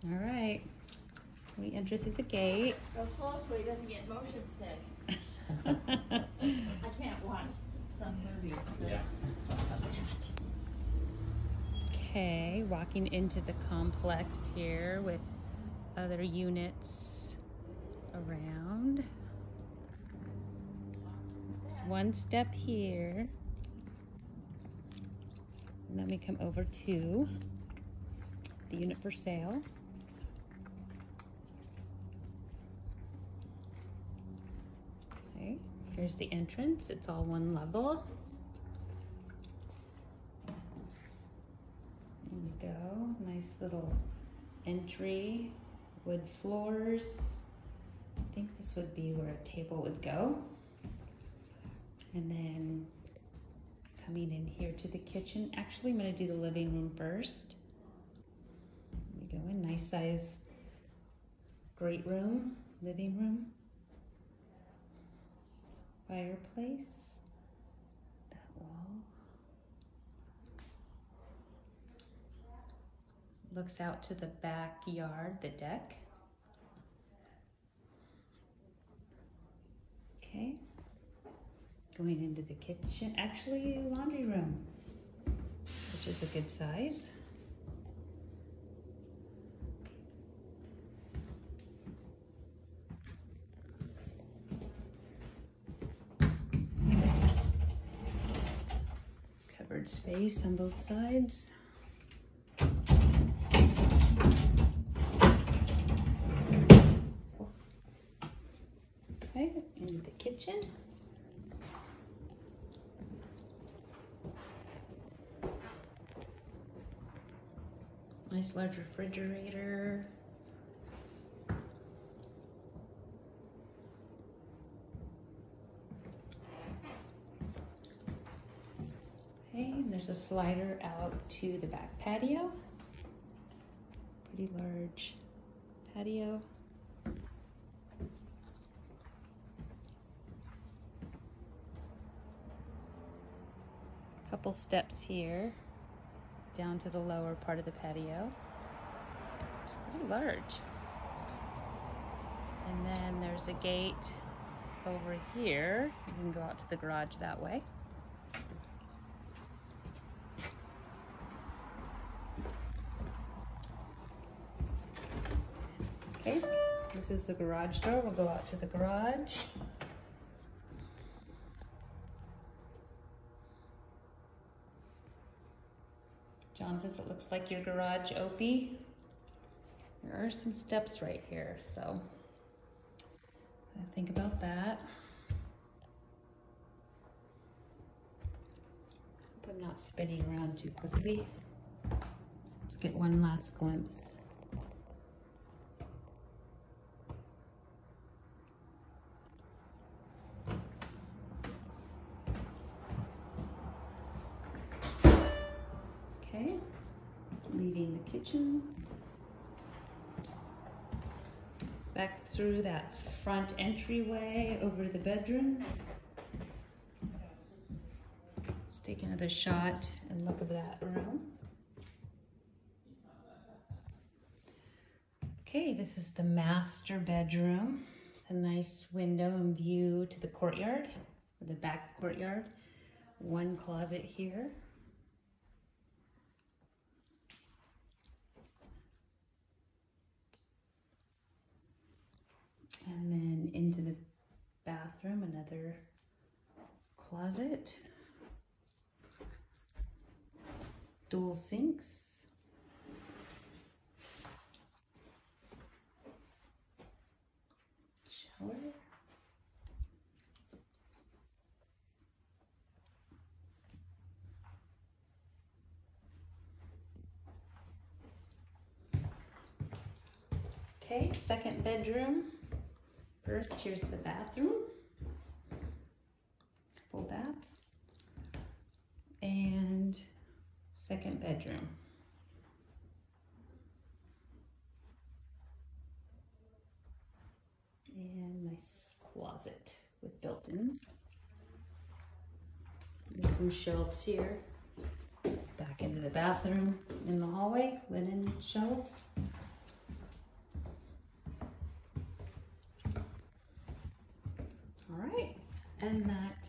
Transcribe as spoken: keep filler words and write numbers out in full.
All right. We enter through the gate. Go slow so he doesn't get motion sick. I can't watch some movie. Yeah. Okay, walking into the complex here with other units around. There's one step here. And then we come over to the unit for sale. Okay, here's the entrance. It's all one level. There we go. Nice little entry, wood floors. I think this would be where a table would go. And then coming in here to the kitchen. Actually, I'm gonna do the living room first. There we go, a nice size great room, living room. Fireplace, that wall. Looks out to the backyard, the deck. Okay. Going into the kitchen, actually laundry room, which is a good size. Covered space on both sides. Okay, into the kitchen. Nice large refrigerator. Okay, and there's a slider out to the back patio. Pretty large patio. Couple steps here down to the lower part of the patio. It's pretty large. And then there's a gate over here. You can go out to the garage that way. Okay, this is the garage door. We'll go out to the garage. John says it looks like your garage, Opie. There are some steps right here, so think about that. Hope I'm not spinning around too quickly. Let's get one last glimpse. Okay, leaving the kitchen. Back through that front entryway over to the bedrooms. Let's take another shot and look at that room. Okay, this is the master bedroom. A nice window and view to the courtyard, or the back courtyard. One closet here. And then into the bathroom, another closet. Dual sinks. Shower. Okay, second bedroom. First, here's the bathroom, full bath, and second bedroom. And nice closet with built-ins. There's some shelves here. Back into the bathroom in the hallway, linen shelves. And that